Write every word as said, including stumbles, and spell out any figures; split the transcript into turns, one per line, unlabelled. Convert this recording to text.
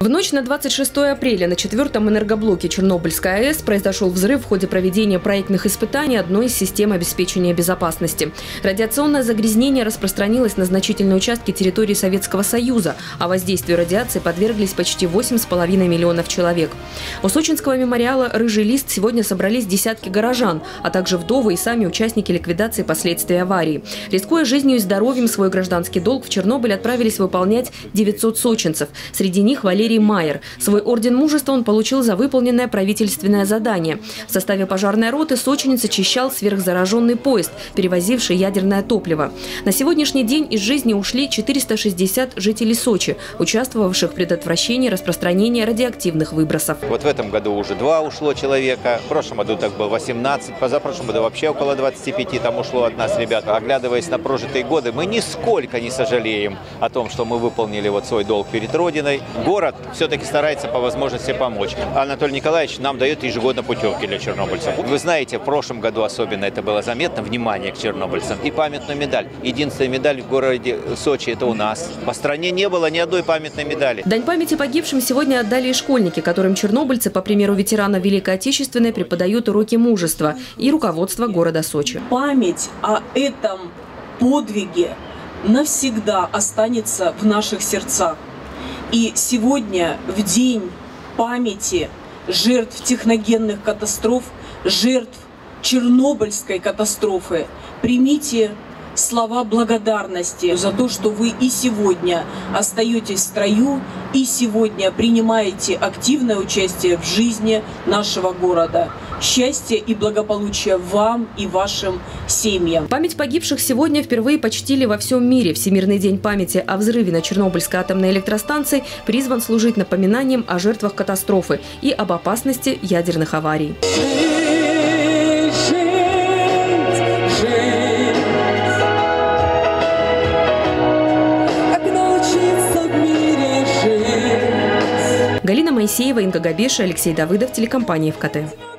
В ночь на двадцать шестое апреля на четвертом энергоблоке Чернобыльской АЭС произошел взрыв в ходе проведения проектных испытаний одной из систем обеспечения безопасности. Радиационное загрязнение распространилось на значительные участки территории Советского Союза, а воздействию радиации подверглись почти восемь с половиной миллионов человек. У сочинского мемориала «Рыжий лист» сегодня собрались десятки горожан, а также вдовы и сами участники ликвидации последствий аварии. Рискуя жизнью и здоровьем свой гражданский долг, в Чернобыль отправились выполнять девятьсот сочинцев. Среди них Валерий Майер. Свой орден мужества он получил за выполненное правительственное задание. В составе пожарной роты сочинец очищал сверхзараженный поезд, перевозивший ядерное топливо. На сегодняшний день из жизни ушли четыреста шестьдесят жителей Сочи, участвовавших в предотвращении распространения радиоактивных выбросов.
Вот в этом году уже два ушло человека, в прошлом году так было восемнадцать, позапрошлом году вообще около двадцати пяти там ушло от нас, ребят. Оглядываясь на прожитые годы, мы нисколько не сожалеем о том, что мы выполнили вот свой долг перед Родиной. Город все-таки старается по возможности помочь. Анатолий Николаевич нам дает ежегодно путевки для чернобыльцев. Вы знаете, в прошлом году особенно это было заметно, внимание к чернобыльцам. И памятную медаль. Единственная медаль в городе Сочи – это у нас. По стране не было ни одной памятной медали.
Дань памяти погибшим сегодня отдали и школьники, которым чернобыльцы, по примеру ветерана Великой Отечественной, преподают уроки мужества, и руководство города Сочи.
Память о этом подвиге навсегда останется в наших сердцах. И сегодня, в день памяти жертв техногенных катастроф, жертв Чернобыльской катастрофы, примите слова благодарности за то, что вы и сегодня остаетесь в строю, и сегодня принимаете активное участие в жизни нашего города. Счастья и благополучия вам и вашим семьям.
Память погибших сегодня впервые почтили во всем мире. Всемирный день памяти о взрыве на Чернобыльской атомной электростанции призван служить напоминанием о жертвах катастрофы и об опасности ядерных аварий. Галина Моисеева, Инга Габеша, Алексей Давыдов, телекомпания ФКТ.